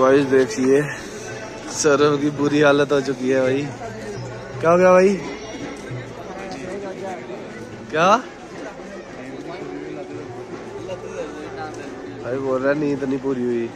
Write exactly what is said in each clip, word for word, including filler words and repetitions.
Guys देखिए सौरभ की बुरी हालत हो चुकी है भाई। क्या हो गया भाई? क्या भाई बोल रहा है नींद नहीं पूरी हुई।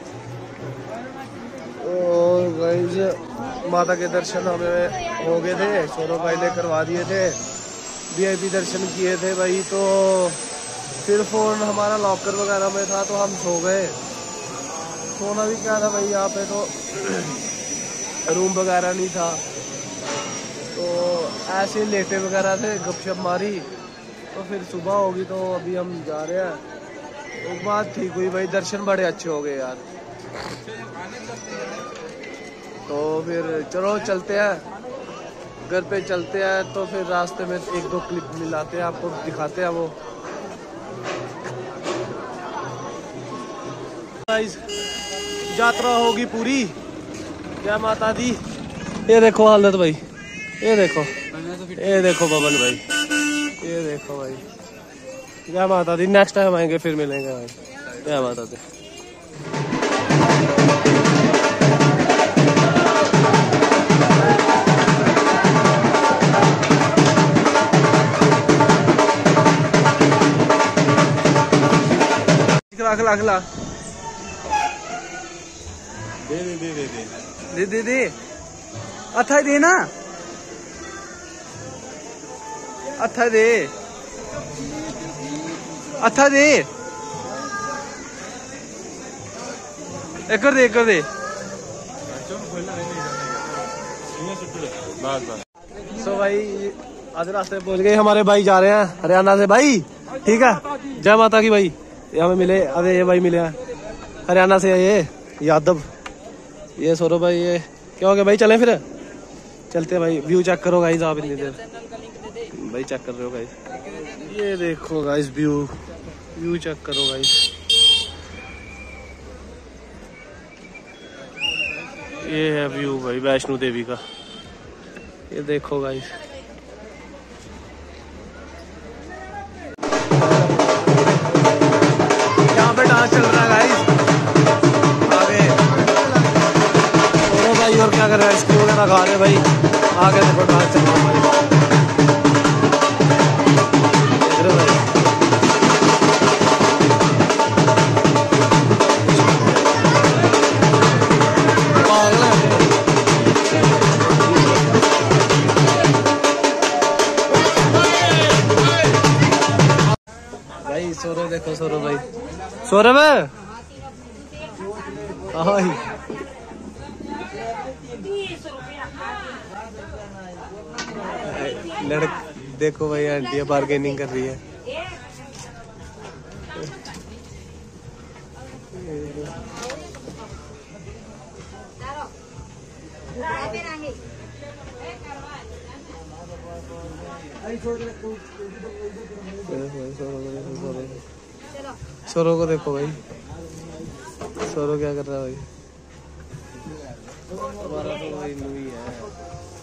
और गाइस माता के दर्शन हमें हो गए थे, सौरभ भाई ने करवा दिए थे, वीआईपी दर्शन किए थे भाई। तो फिर फोन हमारा लॉकर वगैरह में था तो हम सो गए। सोना भी क्या था भाई, यहाँ पे तो रूम वगैरह नहीं था, तो ऐसे लेटे वगैरह थे, गपशप मारी। तो फिर सुबह होगी तो अभी हम जा रहे हैं। एक बात ठीक हुई भाई, दर्शन बड़े अच्छे हो गए यार। तो फिर चलो चलते हैं घर पे, चलते हैं। तो फिर रास्ते में एक दो क्लिप मिलाते हैं, आपको दिखाते हैं वो। यात्रा होगी पूरी, जय माता दी। ये देखो हालत भाई, ये देखो, ये देखो बबन भाई, ये देखो भाई। जय माता दी। नेक्स्ट टाइम आएंगे फिर मिलेंगे भाई। जय माता दी। खिला खिला खिला दे दे दे दे दे दे दे अच्छा दे ना, अच्छा दे, अच्छा दे, एक कर दे, एक कर दे। सो भाई आज रास्ते में पहुंच गए, हमारे भाई जा रहे हैं हरियाणा से भाई। ठीक है, जय माता की भाई। ये हमें मिले, अरे ये भाई मिले हैं हरियाणा से, ये यादव, ये सौरभ भाई। ये क्या हो गया भाई? चले फिर चलते हैं भाई। व्यू चेक करो गाइस आप इतनी देर भाई, चेक कर रहे हो गाइस। ये देखो गाइस व्यू, व्यू चेक करो गाइस। ये है व्यू भाई वैष्णो देवी का, ये देखो गाइस। यहाँ पे डांस चल रहा है गाइस आगे। ओ भाई और क्या कर रहा है? आइसक्रीम वगैरह खा रहे भाई, आगे देखो डांस चल रहा है भाई। भाई सौरभ देखो, सौरभ भाई, सौरभ लड़क देखो भाई, आंटी बार्गेनिंग कर रही है। सौरभ को देखो भाई, सौरभ क्या कर रहा है भाई। हमारा तो भाई लुई है।